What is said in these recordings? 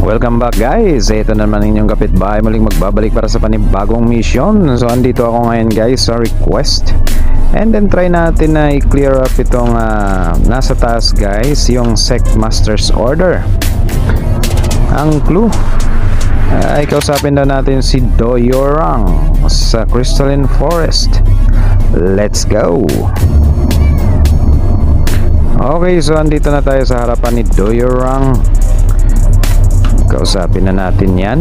Welcome back guys, ito naman inyong kapitbahay muling magbabalik para sa panibagong mission. So andito ako ngayon guys sa request. And then try natin na i-clear up itong nasa taas guys, yung Sect Master's Order. Ang clue ay kausapin daw natin si Doyorang sa Crystalline Forest. Let's go! Okay, so andito na tayo sa harapan ni Doyorang. Kausapin na natin yan.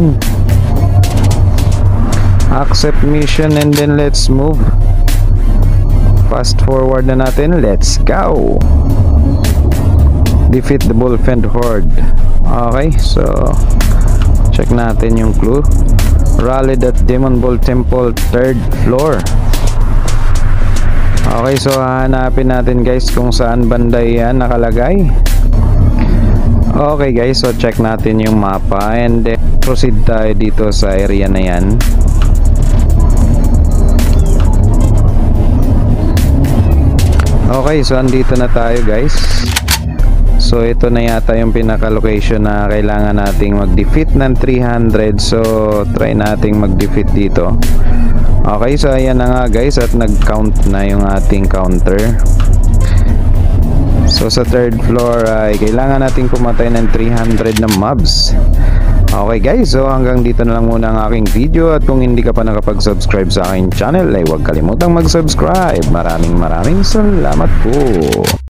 Accept mission and then let's move. Fast forward na natin. Let's go. Defeat the Bullfend Horde. Okay, so check natin yung clue. Rallied at Demon Ball Temple 3rd floor. Okay, so hanapin natin guys kung saan banda yan nakalagay. Okay guys, so check natin yung mapa and then proceed tayo dito sa area na yan. Okay, so andito na tayo guys. So ito na yata yung pinaka location na kailangan nating mag-defeat ng 300. So try nating mag-defeat dito. Okay, so ayan na nga guys at nag-count na yung ating counter. So sa 3rd floor ay kailangan nating pumatay ng 300 na mobs. Okay guys, so hanggang dito na lang muna ang aking video. At kung hindi ka pa nakapag-subscribe sa aking channel ay huwag kalimutang mag-subscribe. Maraming salamat po.